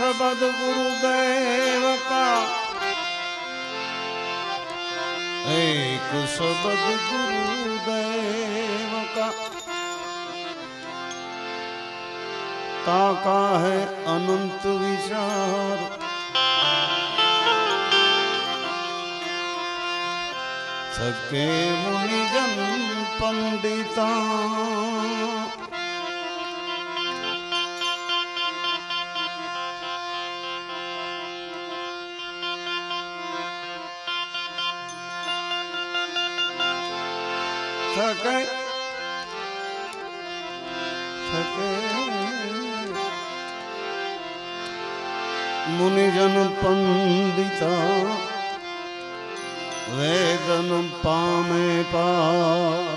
शब्द गुरुदेव का, एक शब्द गुरुदेव का, ताका है अनंत विचार। थके मुनिजन पंडिता, थके थके मुनिजन पंडिता, वेदन पामे पार।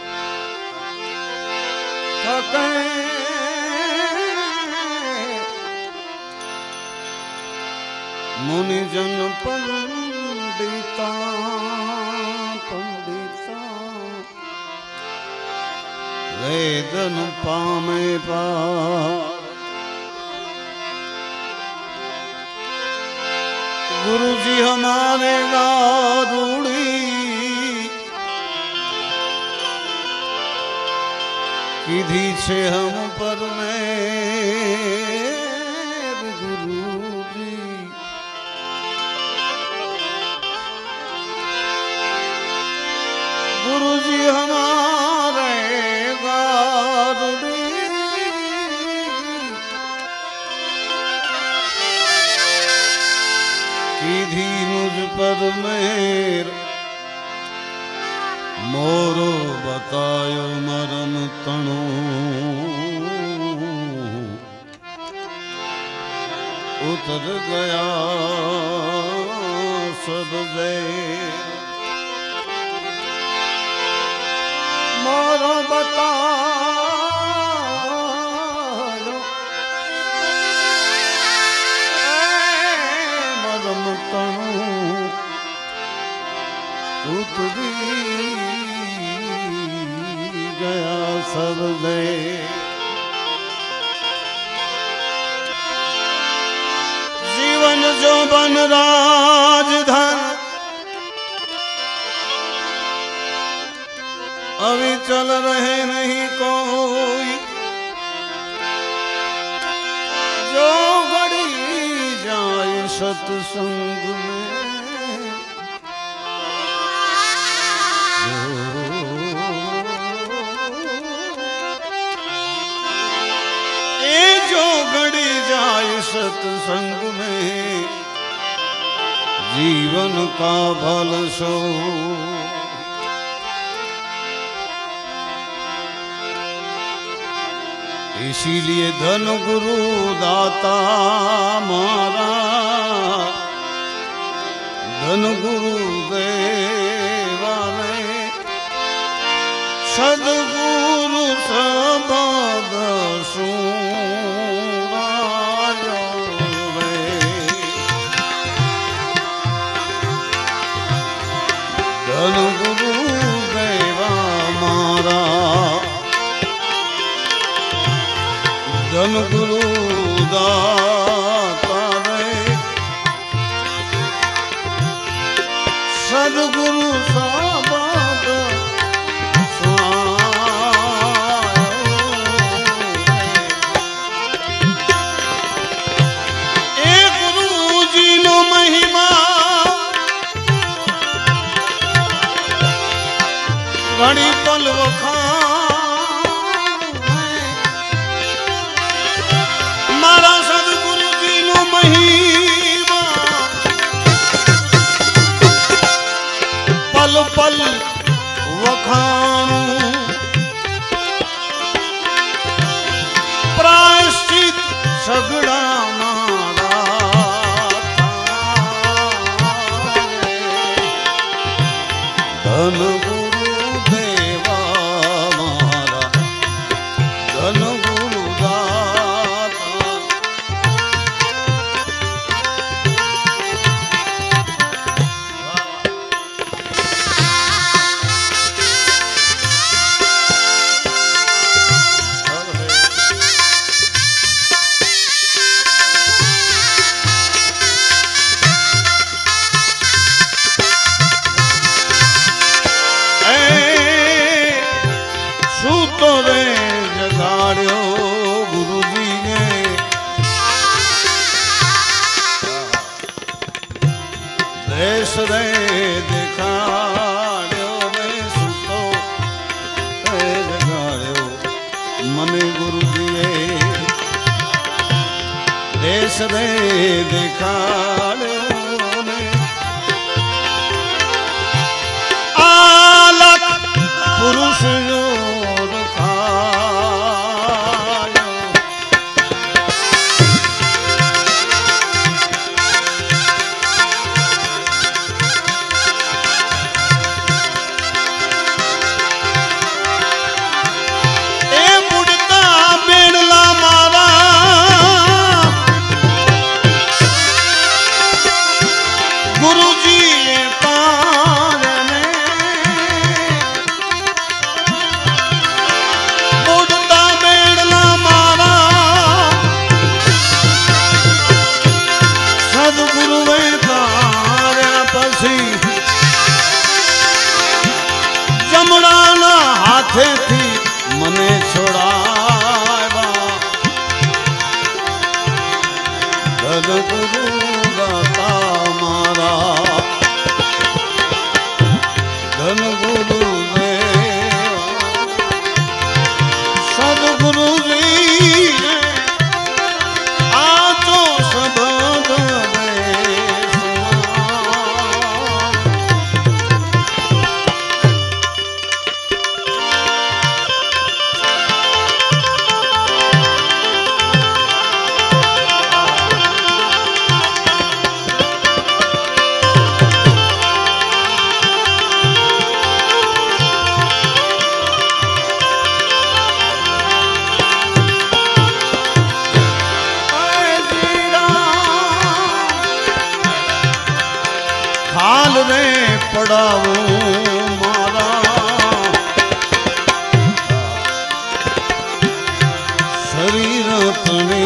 थके मुनिजन पंडिता, पंडिता वेदन पामे पार। गुरु जी हमारे गारूड़ी, किधी छे हम पर मेर गुरु जी। गुरु जी हमारे गारूड़ी, किधी मुझ पर मेर। मोरो बतायो मरम तणो, उतर गया सब देर। मोरो बतायो मरम तणो, उतरी गया सब दे। जीवन जो बन राजधन, अभी चल रहे नहीं कोई। जो घड़ी जाए सत्संग में, जो घड़ी जाए सत्संग में, जीवन का भल सो। इसीलिए धन गुरु दाता मारा, धन गुरु देवा ने सदगुरु सबद सुनायो रे। धन गुरु देवा मारा, धन गुरु दाता रे सदगुरु सबद सुनायो। ए गुरु जी नो महिमा घड़ी पल वखाण। मारा सदगुरु जी नो महिमा पल पल वखाणु। प्रायश्चित सगड़ा मारा धन गुरु देवा मारा, धन गुरु दाता। देश रे दिखाड़ो रे सुतो रे जगाड़ो मने गुरु दिए देश रे दिखाड़ो रे आलक पुरुष मने छोड़ावा धन गुरु दाता मारा धन गुरु सदगुरु जी आजो सबद हाल रे पड़ाऊ मारा शरीर तने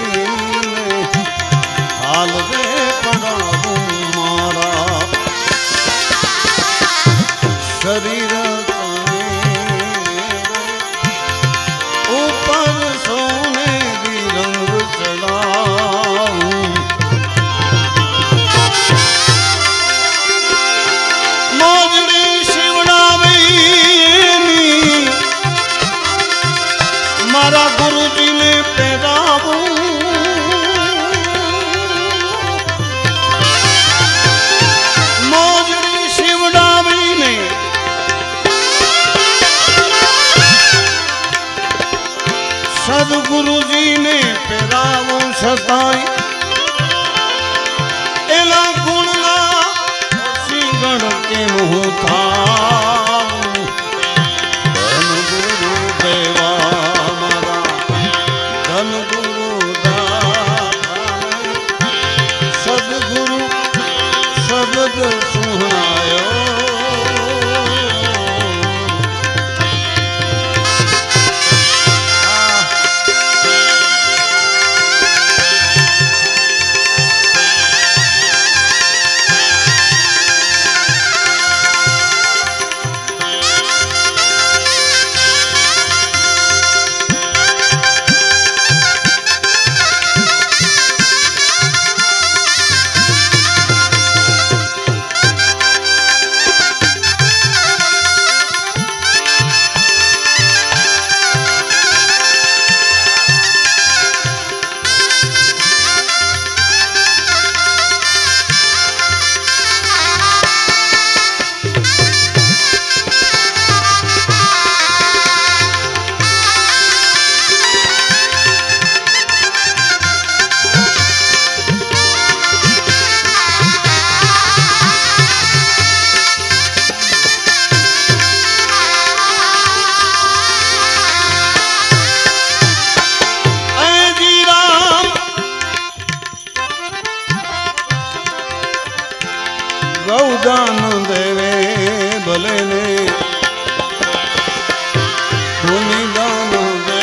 हाल रे पड़ाऊ मारा शरीर तने ऊपर सोने की रंग चढ़ाऊं मारा गुरु जी ने पैरावू मोजड़ी शिवडावी ने सदगुरु जी ने पैरावू सताई एला गुणना सिंगण के मुँह था देवा सदगुरु शब्द सुनायो गौदान देवे भले ने भूमि दान दे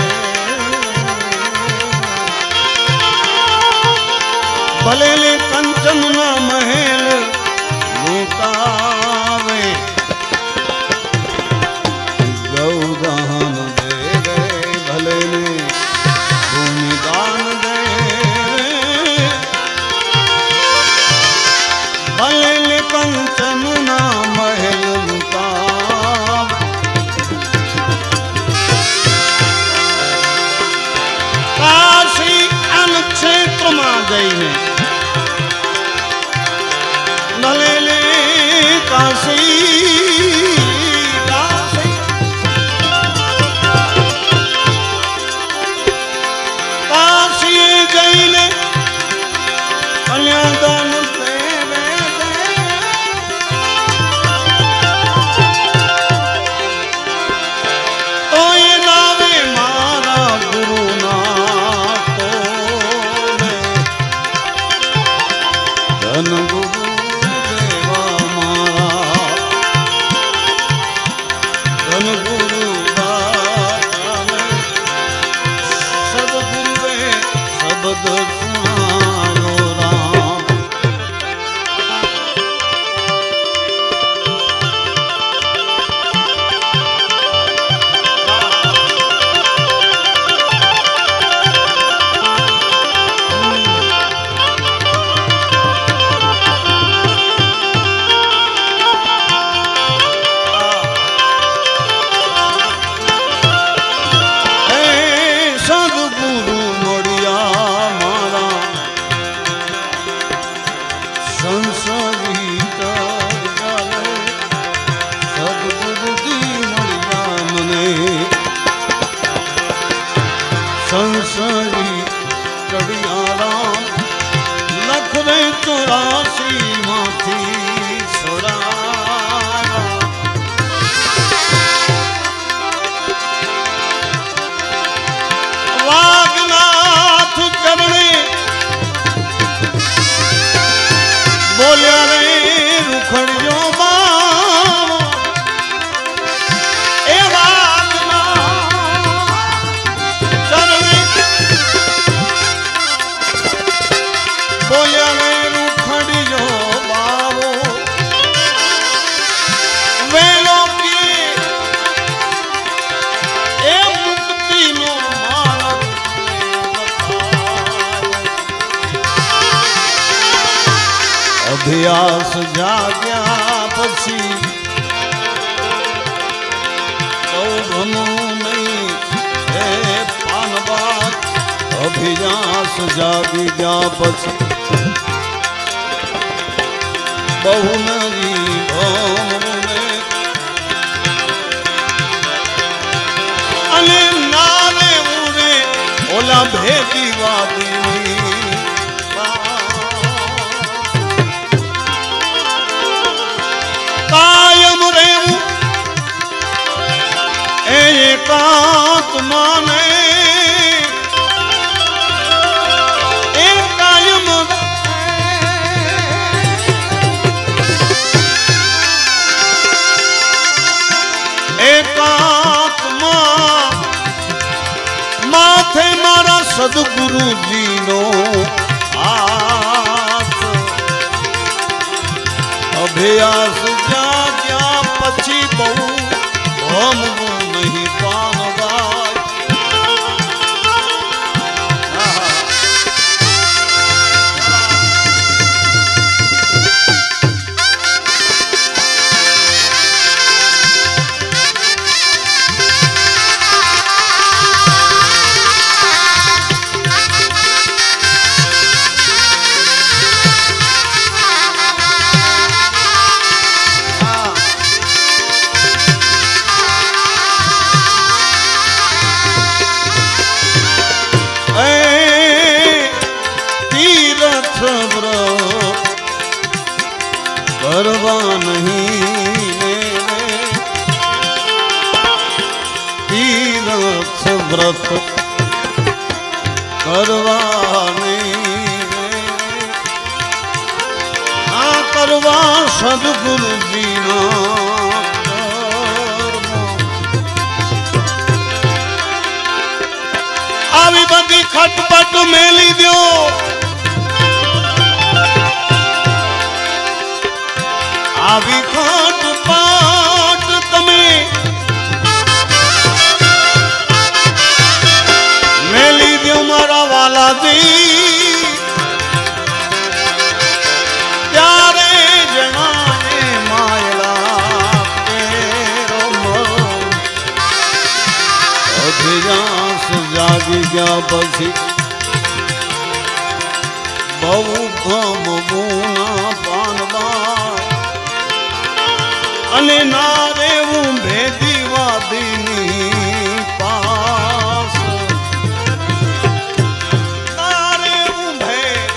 भले ने कंचन न महल लूटावे गौदान देवे भले ने भूमि दान दे भले ભલે કંચન ના મહેલ કામ કાશી અન ક્ષેત્રમાં જઈને ભલે કાશી કાશી જઈને કન્યાદાન તો એ નાવે મારા ગુરુના તોને ધન ગુરુ દેવા મારા ધન ગુરુ દાતાને સદગુરુએ શબ્દ સુણાયો રામ સદગુરુ મળ્યા મારા સંસારી ચાલે સદગુરુજી મળ્યા મને સંસારી ચડિયા રામ લખ રે 84 માંથી છોડાયા વાગનાથ ચરણે બોલ્યા રે રૂખડ્યો બાવો એ વાગનાથ ચરણે બોલ્યા રે રૂખડ્યો બાવો વેલો એ મુક્તિનો અભ્યાસ જાગ્યા પછી સૌભનું નહીં હે પાનબાદ અભ્યાસ જાગી ગયા પછી બહુ નરી ભમને અને નારે ઉરે ઓલા ભેદી વાદની કાયમ રહેવું એકાત્માને એ કાયમ એકાત્મા માથે મારા સદગુરુજીનો હાથ અભ્યાસ જાગ્યા પછી બહુ ભમવું નહીં પાનવાય કરવા નહીં તીર્થ વ્રત કરવા નહીં આ કરવા સદગુરુજીના આવી બધી ખટપટ મેલી દો આવી ખટપટ તમે મેલી દો મારા વાલાજી ત્યારે જ પછી બહુ ગમવું પાનબા અને ના રેવું ભેદી વાદીની પાસ ના રેવું ભેદ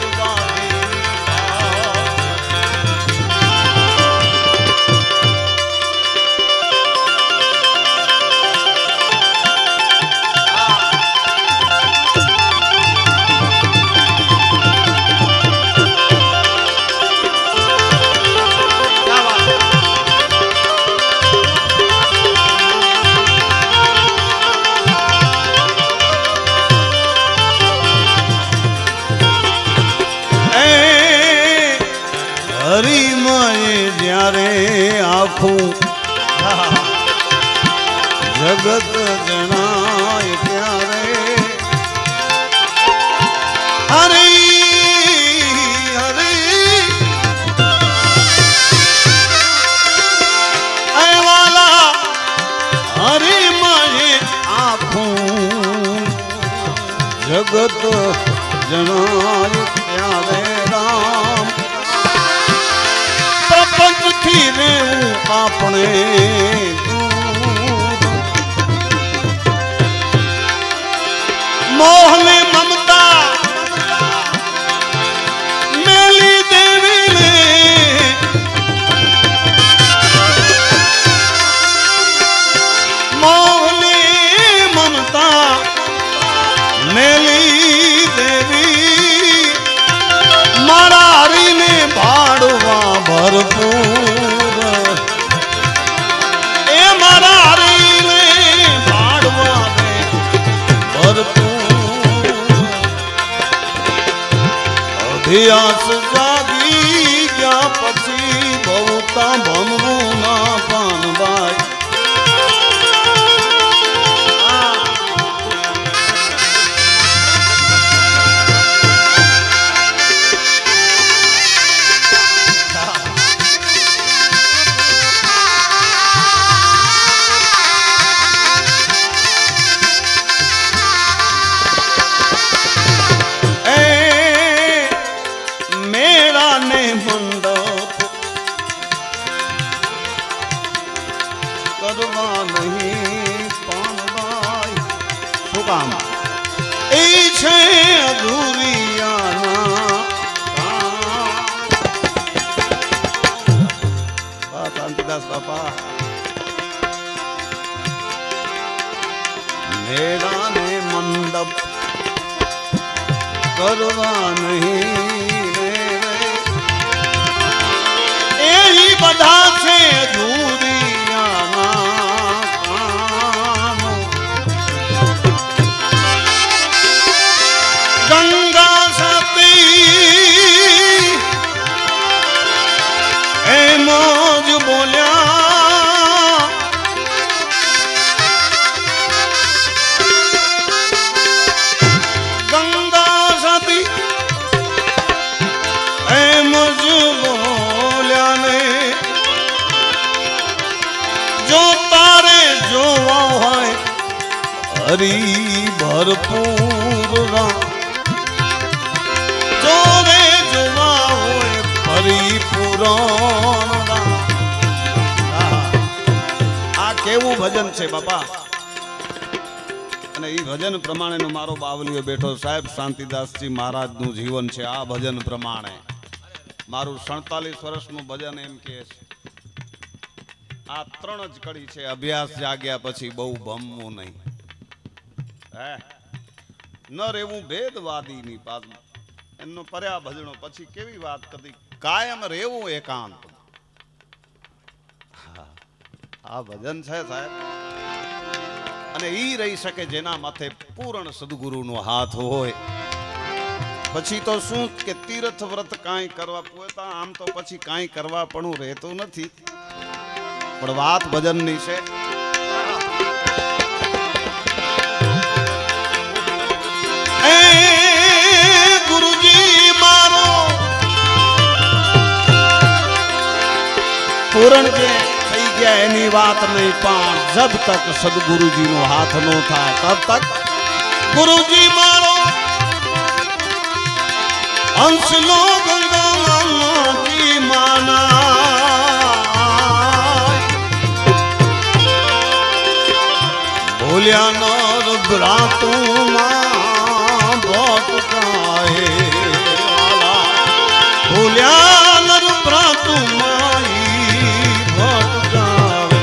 આખું જગત જણાય ત્યારે હરી હરી વાલા હરી માએ આખું જગત જણાય ત્યારે રામ પ્રપંચથી રેવું આપણે મોહને મમતા મેલી દેવીને મોહને મમતા મેલી દેવી મારા હરીને ભાડવા ભરપૂર એ મારા હરીને ભાડવા ભરપૂર અભ્યાસ જાગી ગયા પછી બહુતા ભમવું ના પાનબાઈ કરવા નહીં પાનબાઈ શું કામ એ છે અધૂરિયાના શાંતિદાસ બાપા મેળાને મંડપ કરવા નહીં એ બધા છે અધૂરી ગંગા સતી એમ જ બોલ્યા ગંગા સતી એમ જ બોલ્યા ને જો તારે જોવા હોય હરી ભરપૂર જોરે જોવા હોય પરિપૂરણ આ કેવું ભજન છે બાપા અને એ ભજન પ્રમાણેનો મારો બાવલીઓ બેઠો સાહેબ શાંતિદાસજી મહારાજનું જીવન છે આ ભજન પ્રમાણે મારું 47 વર્ષનું ભજન એમ કે છે આ ત્રણ જ કડી છે અભ્યાસ જાગ્યા પછી બહુ ભમવું નહીં હે ન રેવું ભેદવાદીની પાસમાં એમનો પર્યા ભજણો પછી કેવી વાત કરી કાયમ રેવું એકાંત આ ભજન છે સાહેબ અને ઈ રહી શકે જેના માથે પૂર્ણ સદગુરુનો હાથ હોય પછી તો શું કે તીર્થ વ્રત કાંઈ કરવા પોતા આમ તો પછી કાંઈ કરવા પણ રહેતું નથી પણ વાત ભજનની છે પૂરણ જે થઈ ગયા એની વાત નહીં પણ જબ તક સદગુરુજી નો હાથ નો થાય તબ તક गुरुजी मारो हंसलो गंगा जी माना भूलिया नर भ्रातु मां बहुत काहे भूलिया नर भ्रातु माई बहुत काहे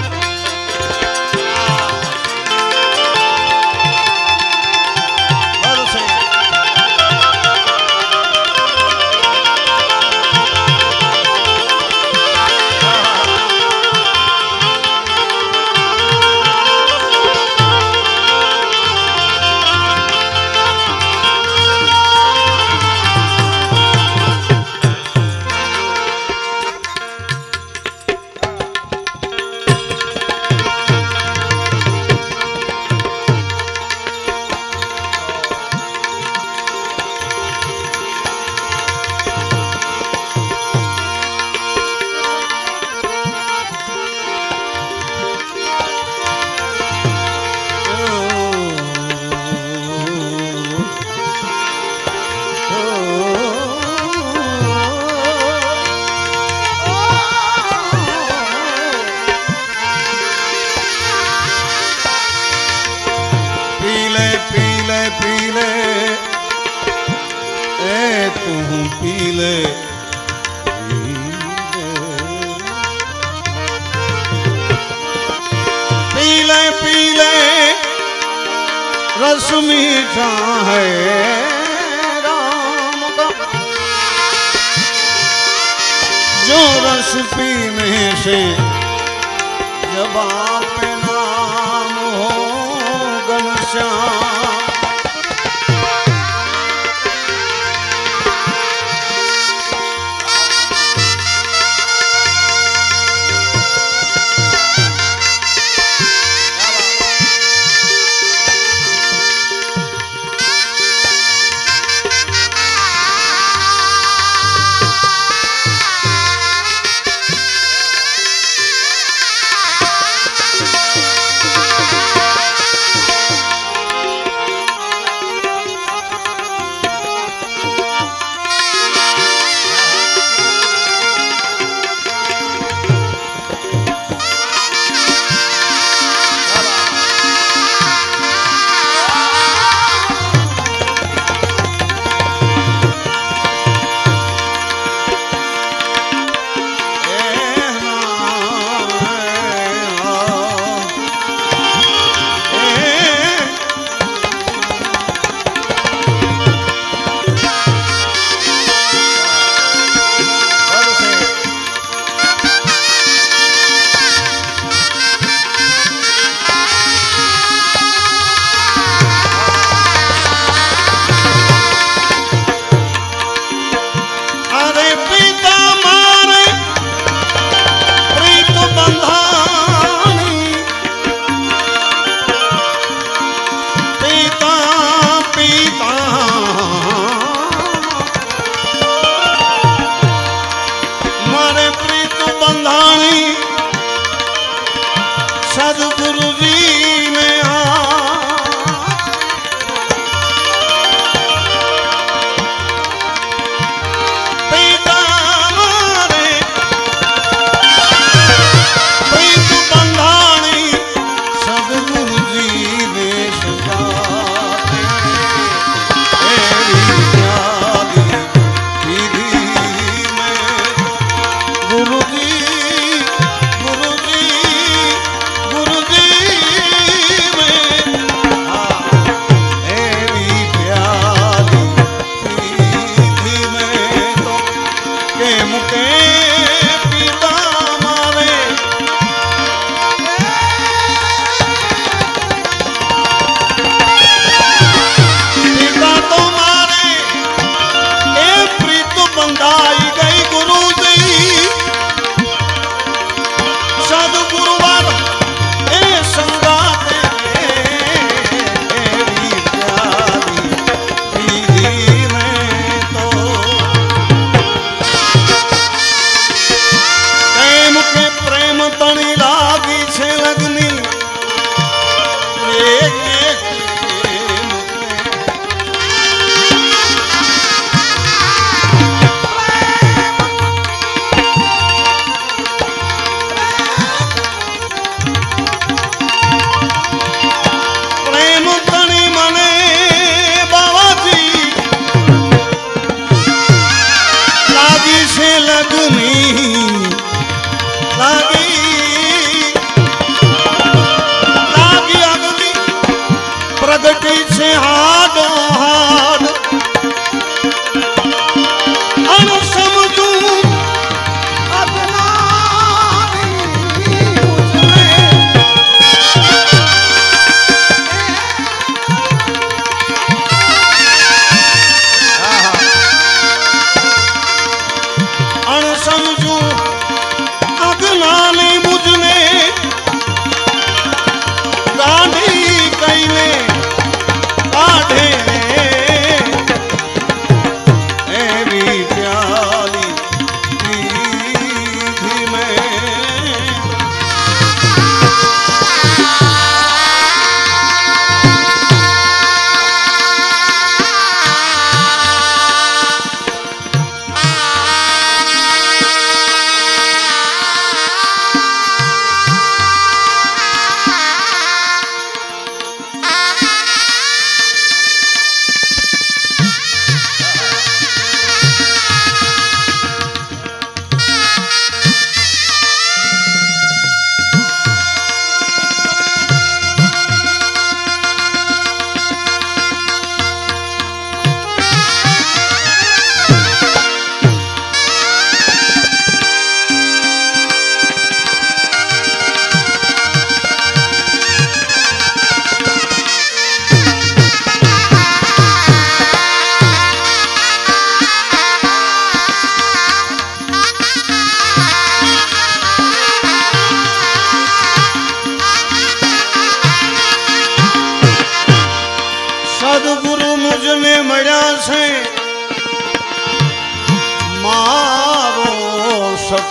पीले ए तू पीले पीले पीले रस मीठा है राम का जो रस पीने से जब आप नाम हो घनश्याम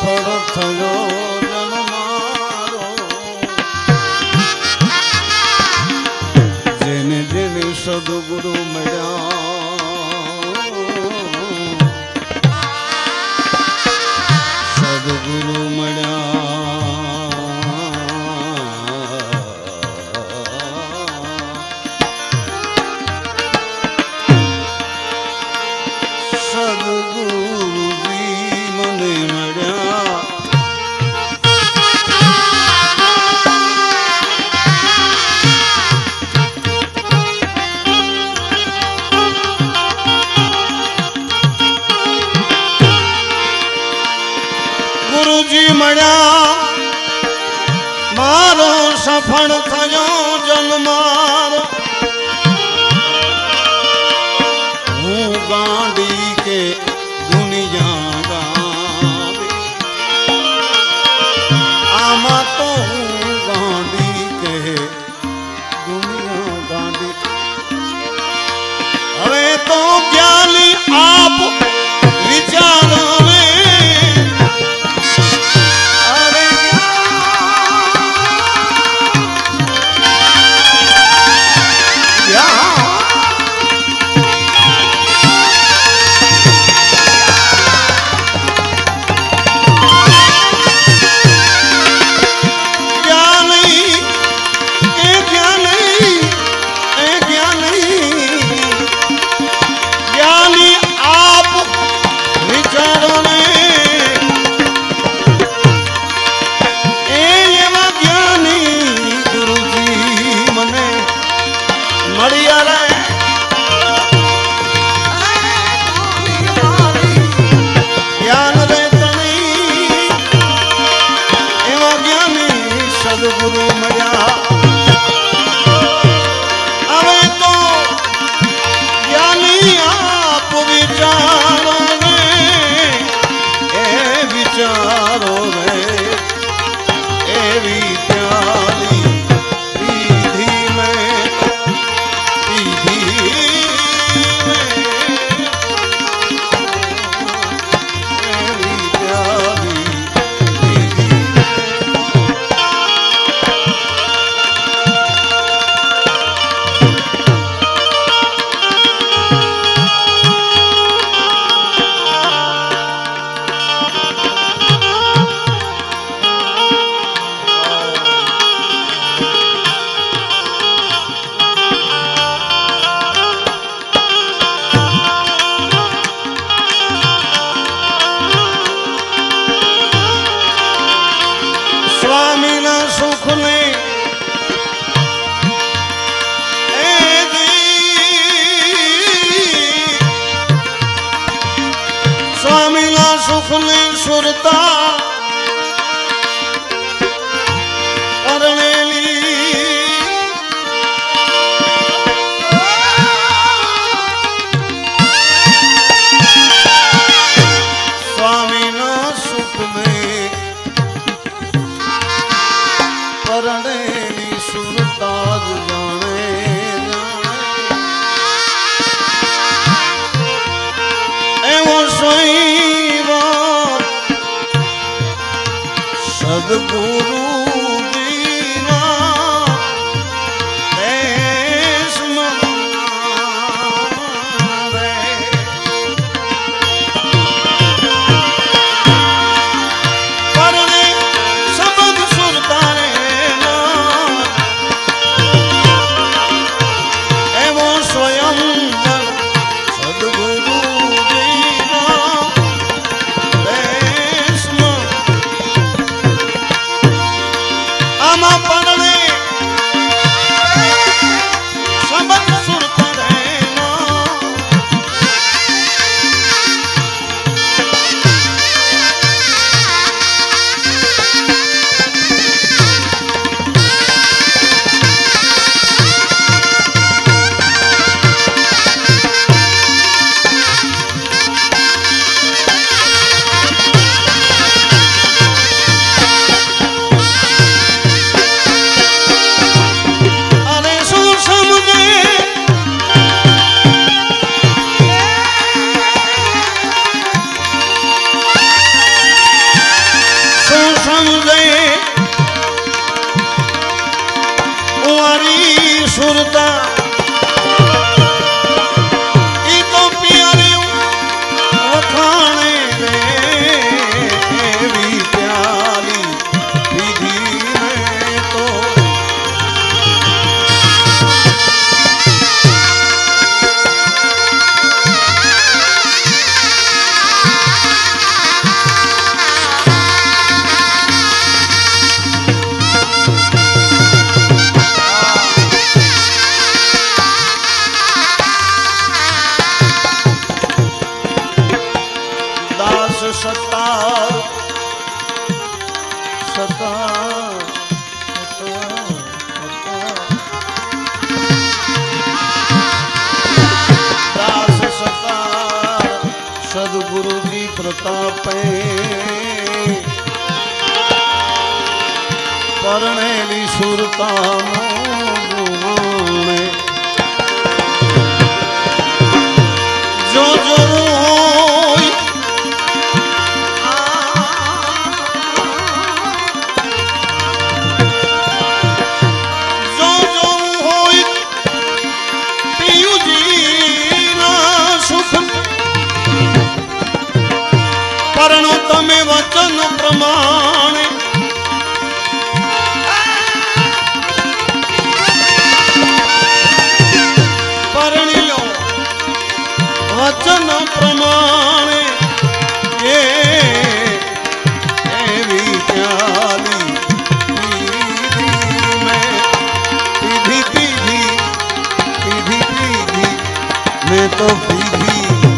સફળ થયો જન્મારો જેને જેને સદગુરુ મળ્યા સદગુરુ ગુરુજી મળ્યા મારો સફળ થયો જન્મારો હું ગાંડી કે દુનિયા ગાંડી આમાં તો હું ગાંડી કે દુનિયા ગાંડી હવે તો જ્ઞાની આપ વિચારો સુરતા અરણેલી સ્વામીના સુખને પરણેલી સુરતા જ જાણે એવો સોઈ સદગુરુ सुरता ई तो प्यारियों वखाणे रे एवी प्याली विधि में तो सतार सतार दास सतार सदगुरु जी प्रतापे परणेली सुरता जो जो તમે વચન પ્રમાણે પરણી લો વચન પ્રમાણે એવી પ્યાલી પીધી મેં તો પીધી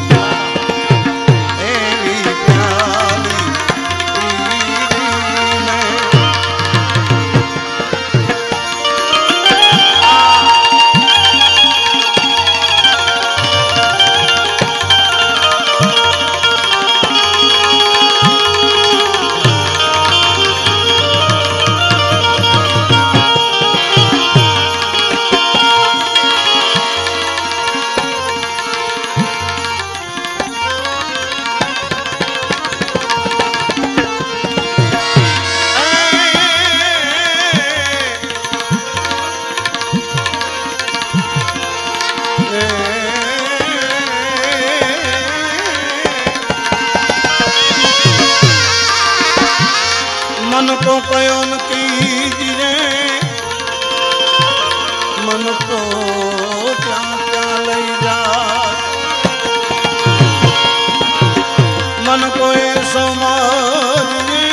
मन को कयो न कीजिए मन तो क्या क्या ले जा मन को ऐसो मारिए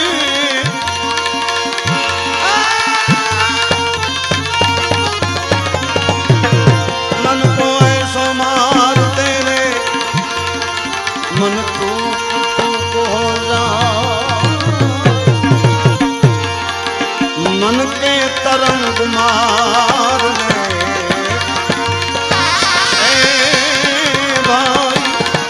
मन को ऐसो मार तेरे मन को हो जा मन के तरंग मार ले भाई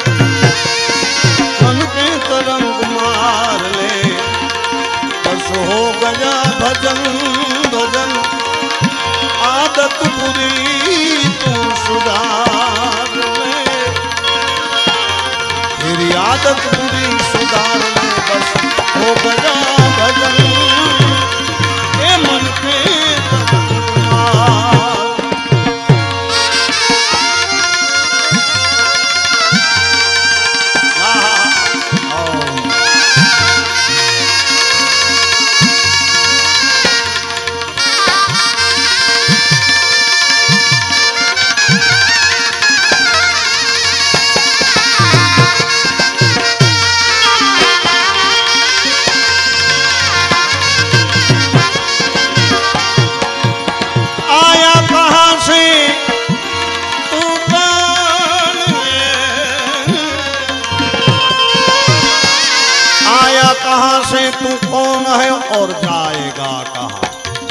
मन के तरंग मार ले बस हो गया भजन भजन आदत बुरी तू सुधार ले तेरी आदत बुरी सुधार ले बस हो गया भजन मन के कहां से तू कौन है और जाएगा कहां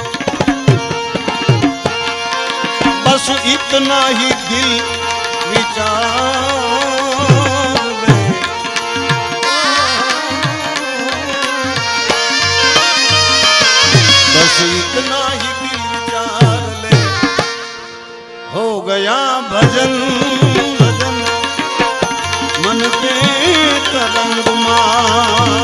बस इतना ही दिल विचार ले बस इतना ही दिल विचार ले हो गया भजन भजन मन के तरंग मार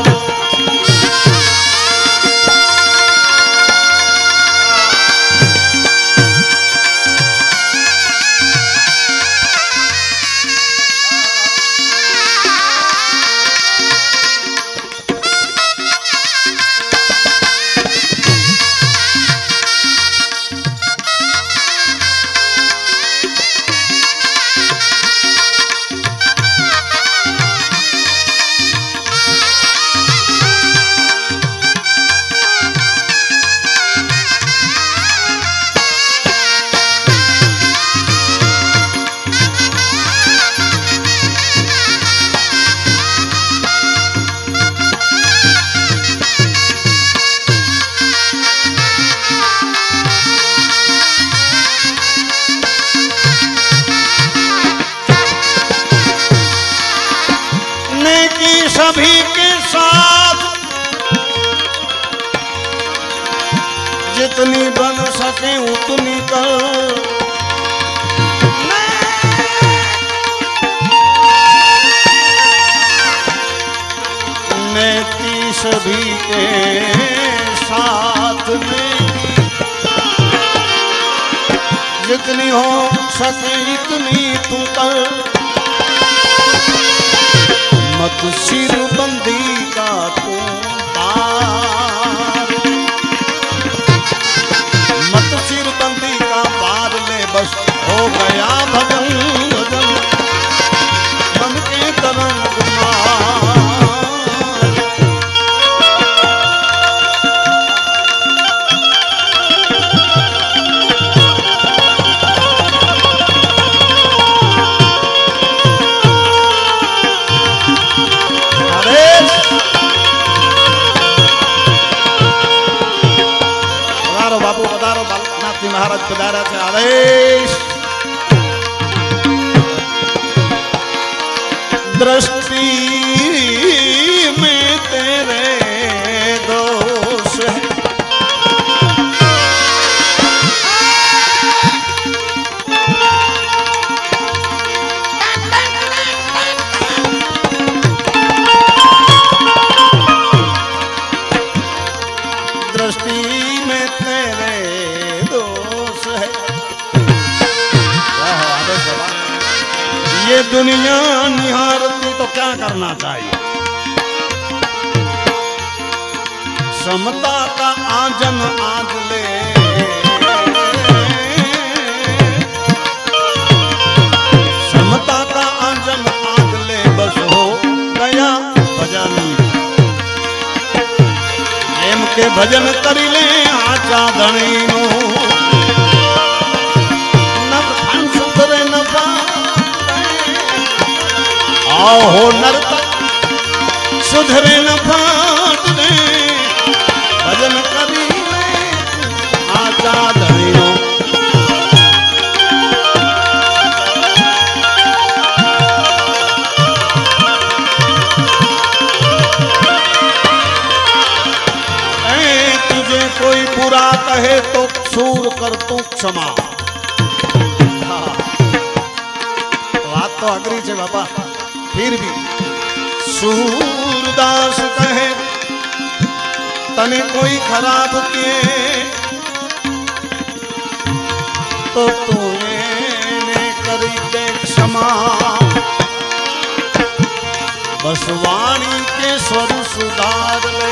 जितनी बन सके उतनी कर, नेकी सभी के साथ में जितनी हो सके इतनी तू कर, मत सिर बंदी का तू पार, मत सिर बंदी का पार ले, बस हो गया भजन भजन मन के तरंग महाराज पधारा थे। आदेश दृष्टि में तेरे दोष है, दृष्टि में तेरे ये दुनिया निहारती तो क्या करना चाहिए, समता का आंजन आज ले, समता का आंजन आज ले, बस हो गया भजन, प्रेम के भजन करी ले आचा धनी नो, हो नर्तक सुधरे न फाट दे, भजन करी ले आजा धनियो, तुझे कोई बुरा कहे तो सूर कर तू क्षमा। बात तो अग्री है बाबा, फिर भी सूरदास कहे तने कोई खराब किए तो तूने करी दे क्षमा, बस वाणी के स्वर सुधार ले,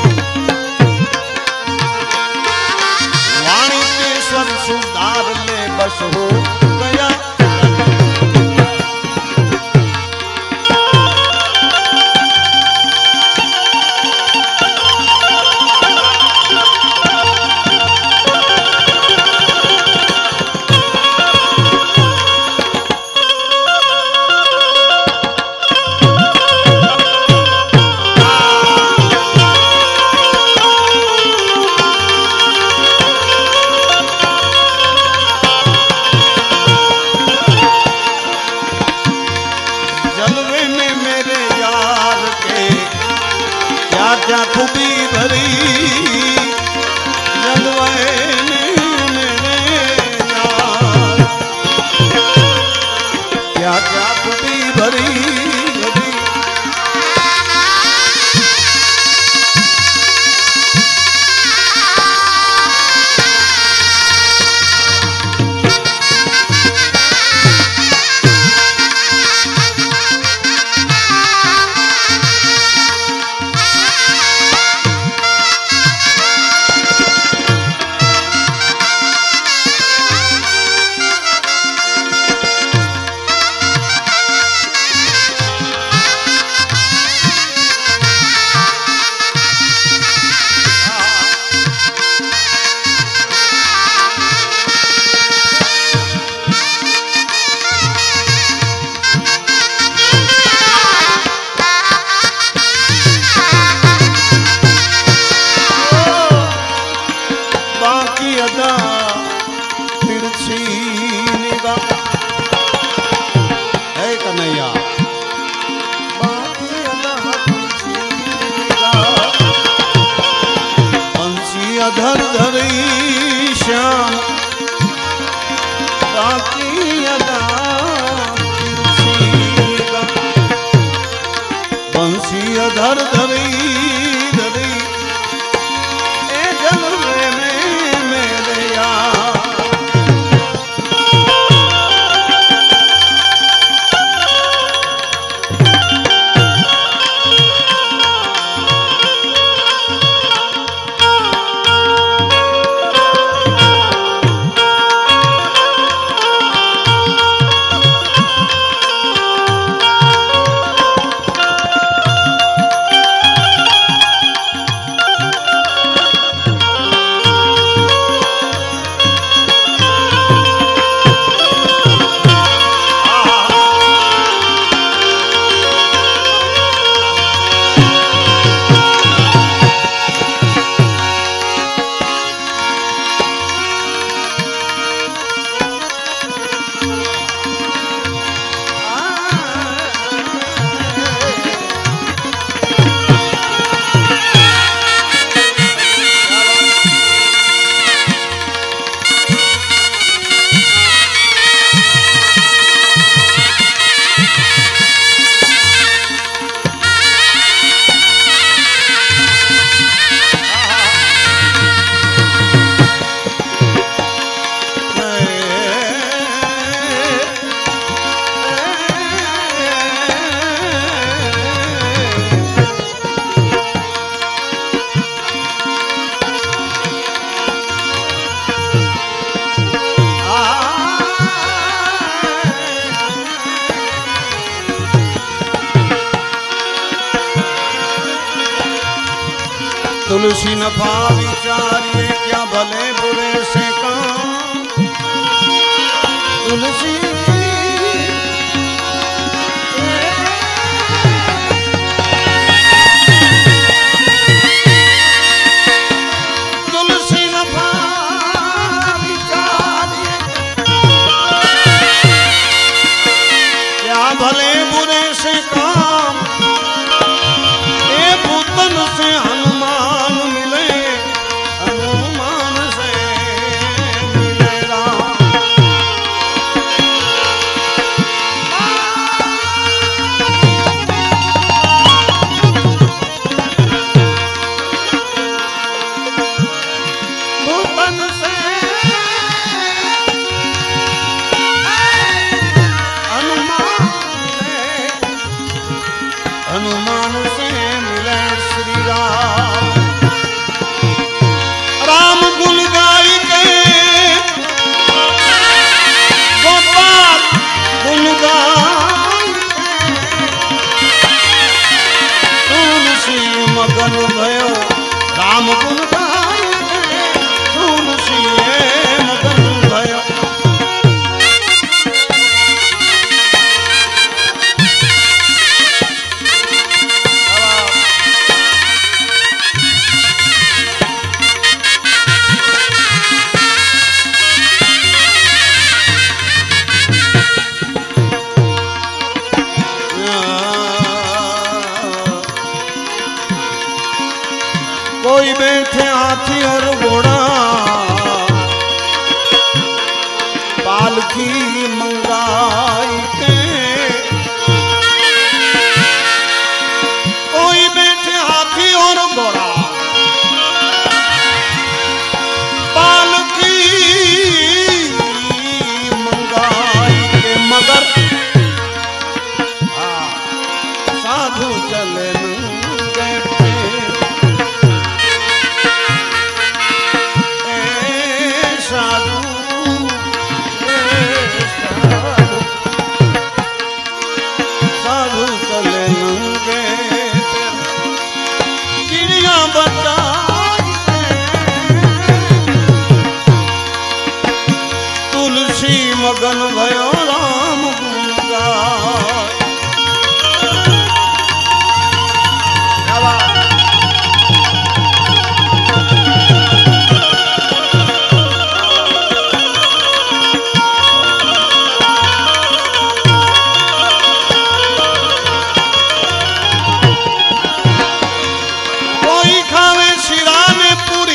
वाणी के स्वर सुधार ले, बस हो गया क्या खूबी भरी, जलवे में मेरे यार, क्या क्या खूबी भरी भरी, धर धरी तुलसी नफा विचारिए क्या भले बुरे से काम। तुलसी तुलसी नफा विचारिए क्या भले बुरे से काम। भूतन से हनुमान मिले, हनुमान से मिले राम। भूतन से हनुमान से मिले श्री राम। राम गुण गाई के गोपाल गुण गाई तुलसी मगन भयो। राम गुण गाई तुलसी मगन भयो। कोई बैठे हाथी और घोड़ा, पालकी मंगाई के। कोई बैठे हाथी और घोड़ा, पालकी मंगाई के। मगर साधु चले मगन भयो राम गुण गाय। कोई खावे शिरा में पूरी,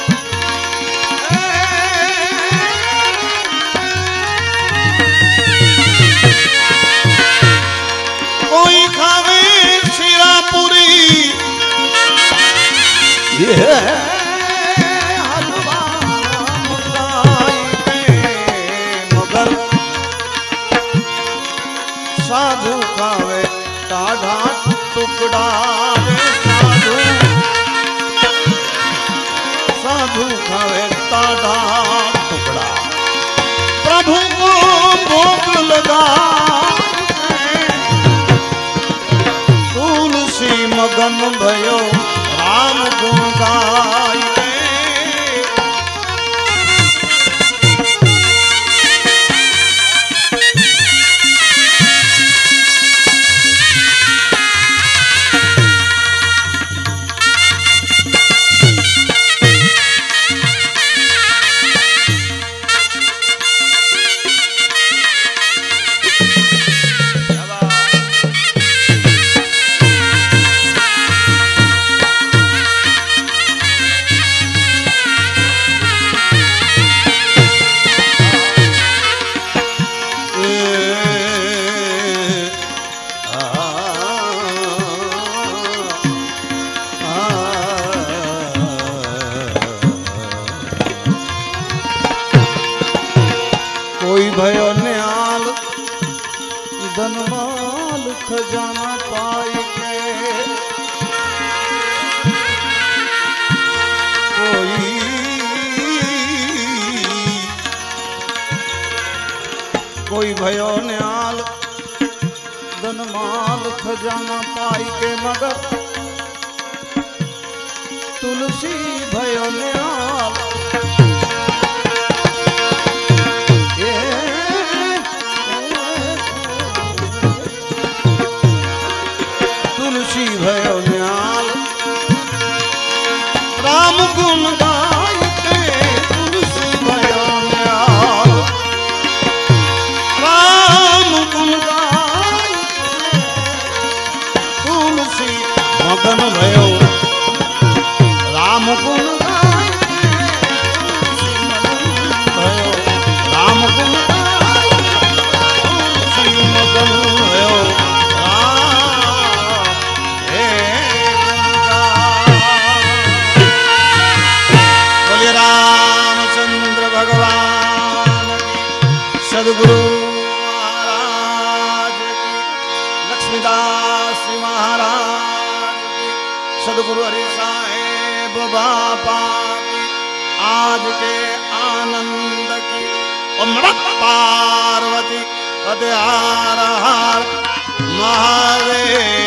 कोई खावे शिरा पूरी। हलवा मंगाई के। मगर साधु खावे टाढ़ा टुकड़ा। साधु साधु खावे टाढ़ा टुकड़ा। प्रभु को भोग लगा तुलसी मगन भयो राम गुण गाई। भयो न्याल धनमाल खजाना पाई के। कोई भयो न्याल धनमाल खजाना पाई के। मगर तुलसी सदगुरु महाराज की, लक्ष्मीदास जी महाराज की, सदगुरु हरि साहेब बाबा की, आज के आनंद की। ओम नमः पार्वती पते हर हर महादेव।